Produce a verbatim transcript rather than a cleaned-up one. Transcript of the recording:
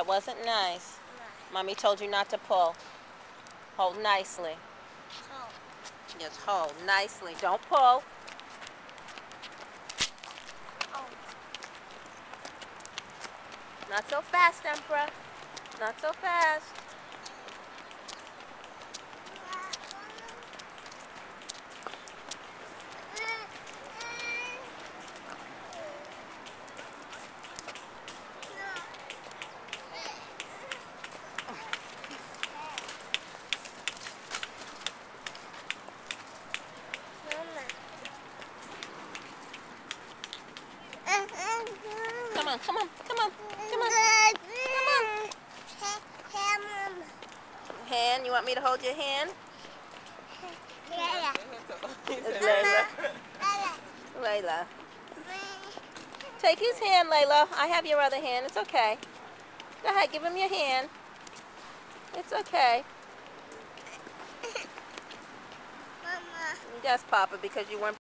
That wasn't nice. Mommy told you not to pull. Hold nicely. Hold. Just hold nicely. Don't pull. Hold. Not so fast, Emperor. Not so fast. Come on, come on, come on, come on, come on. Hand, you want me to hold your hand? It's Layla. Layla. Take his hand, Layla. I have your other hand. It's okay. Go ahead, give him your hand. It's okay. Mama. Yes, Papa, because you weren't